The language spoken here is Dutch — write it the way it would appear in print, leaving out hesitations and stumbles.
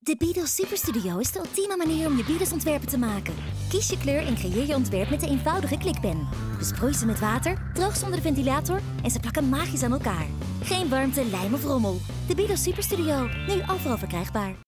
De Beadle Super Studio is de ultieme manier om je Beadle-ontwerpen te maken. Kies je kleur en creëer je ontwerp met de eenvoudige klikpen. Besproei ze met water, droog ze onder de ventilator en ze plakken magisch aan elkaar. Geen warmte, lijm of rommel. De Beadle Super Studio, nu overal verkrijgbaar.